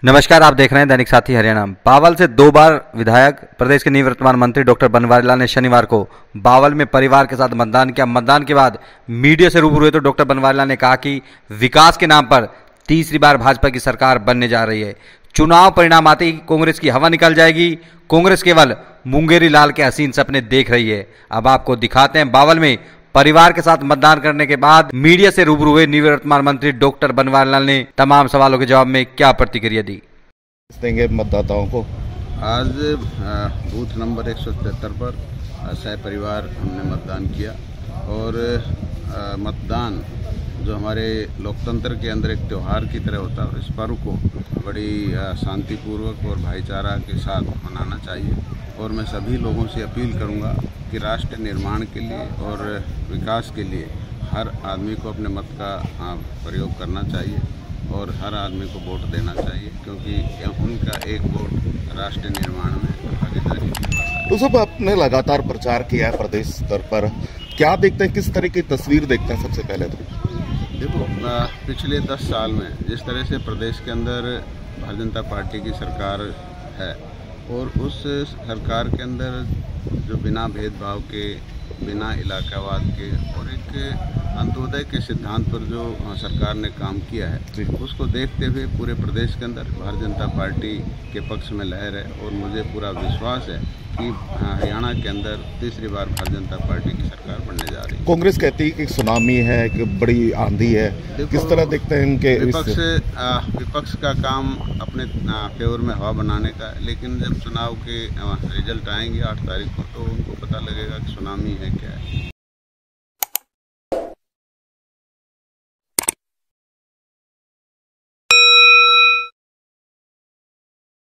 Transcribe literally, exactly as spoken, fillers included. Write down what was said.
नमस्कार, आप देख रहे हैं दैनिक साथी हरियाणा। बावल से दो बार विधायक प्रदेश के निवर्तमान मंत्री डॉक्टर बनवारी लाल ने शनिवार को बावल में परिवार के साथ मतदान किया। मतदान के बाद मीडिया से रूबरू हुए तो डॉक्टर बनवारी लाल ने कहा कि विकास के नाम पर तीसरी बार भाजपा की सरकार बनने जा रही है। चुनाव परिणाम आते ही कांग्रेस की हवा निकल जाएगी। कांग्रेस केवल मुंगेरी लाल के हसीन सपने देख रही है। अब आपको दिखाते हैं बावल में परिवार के साथ मतदान करने के बाद मीडिया से रूबरू हुए निवर्तमान मंत्री डॉक्टर बनवारी लाल ने तमाम सवालों के जवाब में क्या प्रतिक्रिया दी। देंगे मतदाताओं को। आज बूथ नंबर एक सौ तिहत्तर पर सह परिवार हमने मतदान किया और मतदान जो हमारे लोकतंत्र के अंदर एक त्यौहार की तरह होता है, इस पर्व को बड़ी शांतिपूर्वक और भाईचारा के साथ मनाना चाहिए। और मैं सभी लोगों से अपील करूंगा कि राष्ट्र निर्माण के लिए और विकास के लिए हर आदमी को अपने मत का प्रयोग करना चाहिए और हर आदमी को वोट देना चाहिए, क्योंकि उनका एक वोट राष्ट्र निर्माण में भागीदारी है। तो सब आपने लगातार प्रचार किया है प्रदेश स्तर पर, क्या देखते हैं, किस तरह की तस्वीर देखते हैं? सबसे पहले तो देखो, पिछले दस साल में जिस तरह से प्रदेश के अंदर भारतीय जनता पार्टी की सरकार है और उस सरकार के अंदर जो बिना भेदभाव के, बिना इलाकावाद के और एक अंत्योदय के सिद्धांत पर जो सरकार ने काम किया है, उसको देखते हुए पूरे प्रदेश के अंदर भारतीय जनता पार्टी के पक्ष में लहर है। और मुझे पूरा विश्वास है कि हरियाणा के अंदर तीसरी बार भारतीय जनता पार्टी की सरकार बनने जा रही है। कांग्रेस कहती है कि सुनामी है, कि बड़ी आंधी है, किस तरह देखते हैं इनके? विपक्ष विपक्ष का काम अपने फेवर में हवा बनाने का, लेकिन जब चुनाव के रिजल्ट आएंगे आठ तारीख को तो उनको पता लगेगा कि सुनामी है क्या है।